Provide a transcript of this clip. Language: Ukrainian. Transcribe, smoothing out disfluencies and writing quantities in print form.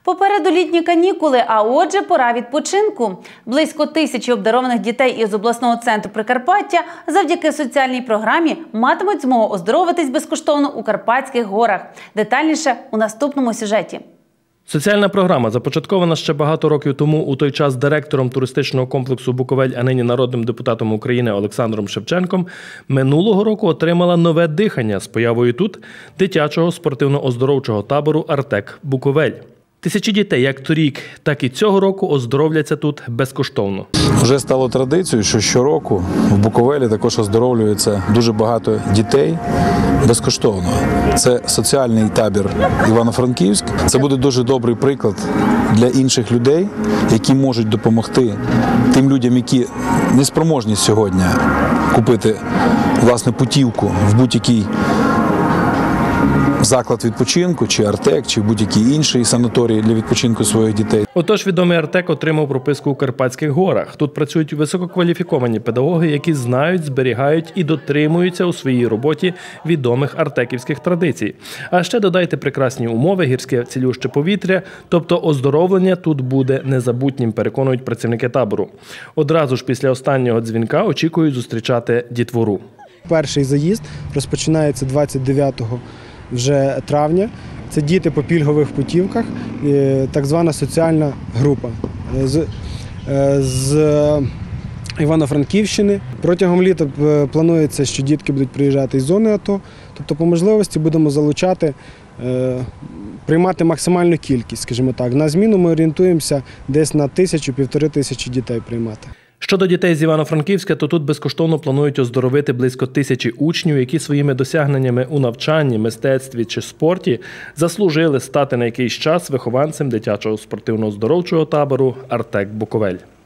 Попереду літні канікули, а отже пора відпочинку. Близько 1000 обдарованих дітей із обласного центру Прикарпаття завдяки соціальній програмі матимуть змогу оздоровитись безкоштовно у Карпатських горах. Детальніше у наступному сюжеті. Соціальна програма, започаткована ще багато років тому у той час директором туристичного комплексу «Буковель», а нині народним депутатом України Олександром Шевченком, минулого року отримала нове дихання з появою тут дитячого спортивно-оздоровчого табору «Артек Буковель». Тисячі дітей як торік, так і цього року оздоровляться тут безкоштовно. Вже стало традицією, що щороку в Буковелі також оздоровлюється дуже багато дітей безкоштовно. Це соціальний табір Івано-Франківськ. Це буде дуже добрий приклад для інших людей, які можуть допомогти тим людям, які не спроможні сьогодні купити власне путівку в будь-який заклад відпочинку, чи Артек, чи будь-який інший санаторій для відпочинку своїх дітей. Отож, відомий Артек отримав прописку у Карпатських горах. Тут працюють висококваліфіковані педагоги, які знають, зберігають і дотримуються у своїй роботі відомих артеківських традицій. А ще додайте прекрасні умови, гірське цілюще повітря, тобто оздоровлення тут буде незабутнім, переконують працівники табору. Одразу ж після останнього дзвінка очікують зустрічати дітвору. Перший заїзд розпочинається 29 вже травня. Це діти по пільгових путівках, так звана соціальна група з Івано-Франківщини. Протягом літа планується, що дітки будуть приїжджати із зони АТО, тобто по можливості будемо залучати, приймати максимальну кількість, скажімо так. На зміну ми орієнтуємося десь на 1000–1500 дітей приймати. Щодо дітей з Івано-Франківська, то тут безкоштовно планують оздоровити близько 1000 учнів, які своїми досягненнями у навчанні, мистецтві чи спорті заслужили стати на якийсь час вихованцем дитячого спортивно-оздоровчого табору «Артек Буковель».